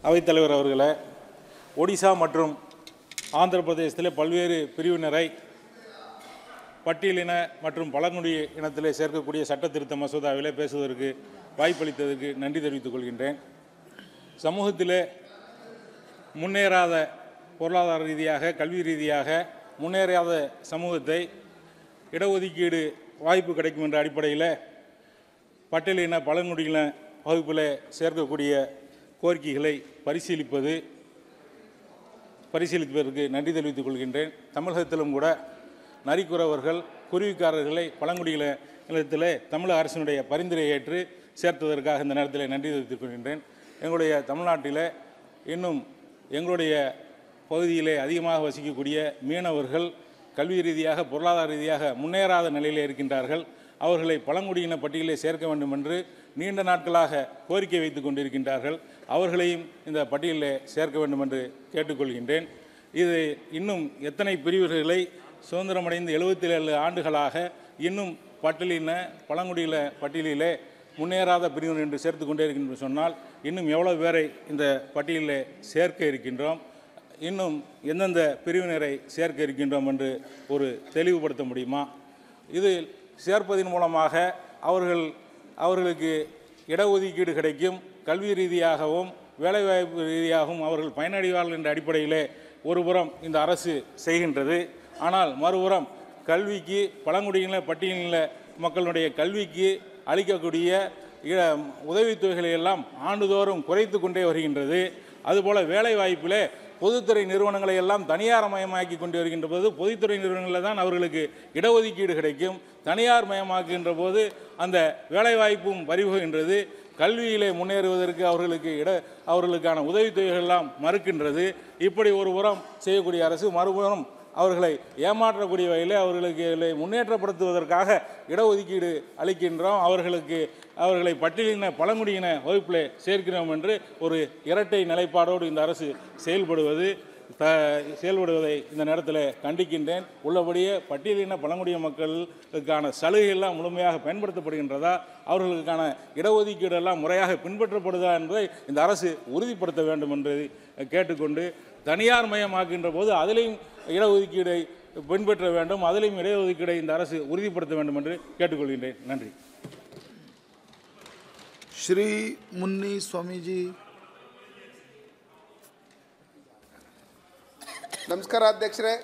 அவைத்தலைவர் அவர்களே, ஒடிசா மற்றும் ஆந்திர பிரதேசத்தில் பல்வேறு பிரிவினரை பட்டியலின மற்றும் பழங்குடி இனத்திலே சேர்க்கக்கூடிய சட்ட திருத்த மசோதாவிலே பேசுவதற்கு வாய்ப்பளித்ததற்கு நன்றி தெரிவித்துக் கொள்கின்றேன். சமூகத்திலே முன்னேறாத பொருளாதார ரீதியாக கல்வி ரீதியாக முன்னேறாத சமூகத்தை இடஒதுக்கீடு வாய்ப்பு கிடைக்கும் என்ற அடிப்படையில் பட்டியலின பழங்குடியின வகுப்பில் சேர்க்கக்கூடிய கோரிக்கைகளை பரிசீலிப்பதற்கு நன்றி தெரிவித்துக் கொள்கின்றேன். தமிழகத்திலும் கூட நரிக்குறவர்கள் குருவிக்காரர்களை பழங்குடியின நிலத்திலே தமிழக அரசினுடைய பரிந்துரை ஏற்று சேர்த்ததற்காக இந்த நேரத்தில் நன்றி தெரிவித்துக் கொள்கின்றேன். எங்களுடைய தமிழ்நாட்டில் இன்னும் எங்களுடைய பகுதியிலே அதிகமாக வசிக்கக்கூடிய மீனவர்கள் கல்வி ரீதியாக பொருளாதார ரீதியாக முன்னேறாத நிலையில் இருக்கின்றார்கள். அவர்களை பழங்குடியின பட்டியலிலே சேர்க்க வேண்டும் என்று நீண்ட நாட்களாக கோரிக்கை வைத்துக் கொண்டிருக்கின்றார்கள். அவர்களையும் இந்த பட்டியலில் சேர்க்க வேண்டும் என்று கேட்டுக்கொள்கின்றேன். இது இன்னும் எத்தனை பிரிவுகளை சுதந்திரமடைந்து 77 ஆண்டுகளாக இன்னும் பட்டியலின பழங்குடியின பட்டியலிலே முன்னேறாத பிரிவினர் என்று சேர்த்து கொண்டே இருக்கின்றோம் சொன்னால் இன்னும் எவ்வளவு பேரை இந்த பட்டியலில் சேர்க்க இருக்கின்றோம், இன்னும் எந்தெந்த பிரிவினரை சேர்க்க இருக்கின்றோம் என்று ஒரு தெளிவுபடுத்த முடியுமா? இது சேர்ப்பதன் மூலமாக அவர்களுக்கு இடஒதுக்கீடு கிடைக்கும், கல்வி ரீதியாகவும் வேலைவாய்ப்பு ரீதியாகவும் அவர்கள் பயனடைவார்கள் என்ற அடிப்படையிலே ஒருபுறம் இந்த அரசு செய்கின்றது. ஆனால் மறுபுறம் கல்விக்கு பழங்குடியின பட்டியலின மக்களுடைய கல்விக்கு அளிக்கக்கூடிய உதவித்தொகைகளை எல்லாம் ஆண்டுதோறும் குறைத்து கொண்டே வருகின்றது. அதுபோல் வேலைவாய்ப்பில் பொதுத்துறை நிறுவனங்களை எல்லாம் தனியார் மயமாக்கி கொண்டு வருகின்ற போது பொதுத்துறை நிறுவனங்களில் தான் அவர்களுக்கு இடஒதுக்கீடு கிடைக்கும். தனியார் மயமாக்குகின்ற போது அந்த வேலைவாய்ப்பும் பறிபோகின்றது. கல்வியிலே முன்னேறுவதற்கு அவர்களுக்கான உதவித்தொகைகள் எல்லாம் மறுக்கின்றது. இப்படி ஒரு புறம் செய்யக்கூடிய அரசு மறுபுறம் அவர்களை ஏமாற்றக்கூடிய வகையில் அவர்களுக்கு முன்னேற்றப்படுத்துவதற்காக இடஒதுக்கீடு அளிக்கின்றோம், அவர்களை பட்டியலின பழங்குடியின வகுப்பில் சேர்க்கிறோம் என்று ஒரு இரட்டை நிலைப்பாடோடு இந்த அரசு செயல்படுவதை இந்த நேரத்தில் கண்டிக்கின்றேன். உள்ளபடியே பட்டியலின பழங்குடியின மக்களுக்கான சலுகையெல்லாம் முழுமையாக பயன்படுத்தப்படுகின்றதா, அவர்களுக்கான இடஒதுக்கீடு எல்லாம் முறையாக பின்பற்றப்படுதா என்பதை இந்த அரசு உறுதிப்படுத்த வேண்டும் என்று கேட்டுக்கொண்டு, தனியார் மயமாக்குகின்ற போது அதிலையும் இடஒதுக்கீடை பின்பற்ற வேண்டும், அதிலையும் இடஒதுக்கீடை இந்த அரசு உறுதிப்படுத்த வேண்டும் என்று கேட்டுக்கொள்கின்றேன். நன்றி. श्री मुन्नी स्वामी जी. ನಮಸ್ಕಾರ ಅಧ್ಯಕ್ಷರೇ.